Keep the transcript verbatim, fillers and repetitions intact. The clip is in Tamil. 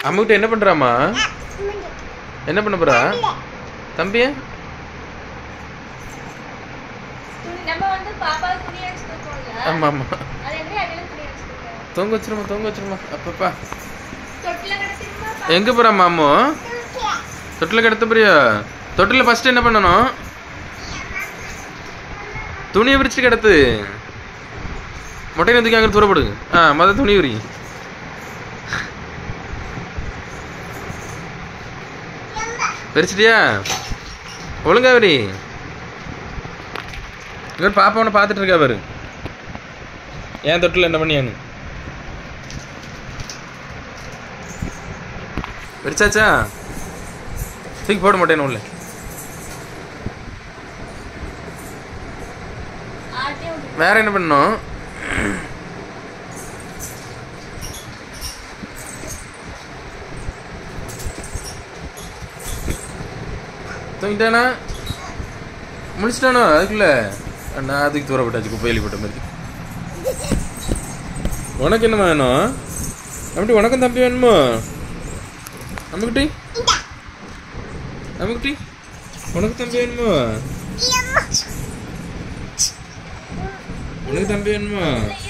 அம்முகிட்ட என்ன பண்றாமா? என்ன பண்ண போறா தம்பியே? நம்ம வந்து பாப்பாவுக்கு துணி எடுத்து தூக்குவோம்ல. ஆமா ஆமா. அது எப்படி அடியில துணி எடுத்து தூக்குறோம்? தொங்க வச்சிருமா தொங்க வச்சிருமா. அப்பப்பா தொட்டில கிடத்திருமா? எங்க போறாமா அம்மு? தொட்டில கிடத்த போறியா? தொட்டில ஃபர்ஸ்ட் என்ன பண்ணணும்? துணியை விரிச்சு கிடத்து. மொட்டையை தூக்கி அங்கே தூர போடு. ஆ மொதல் துணி விரி. விரிச்சிட்டியா? ஒழுங்கா விரி. இவர் பாப்பா ஒன்று பார்த்துட்டு இருக்கா பாரு. ஏன் தொட்டில் என்ன பண்ணியான்னு. விரிச்சாச்சா? தூக்கி போட மாட்டேன்னு உள்ள. வேற என்ன பண்ணணும்? தூங்கிட்டானா? முடிச்சிட்டானோ அதுக்குள்ள? நான் அதுக்கு தூர போட்டாச்சு, குப்பையிலி போட்ட மாதிரி. உனக்கு என்ன வேணும்? அப்படி உனக்கும் தம்பி வேணுமோ? அம்முக்குட்டி அம்முக்குட்டி உனக்கு தம்பி வேணுமோ? உனக்கு தம்பி வேணுமோ?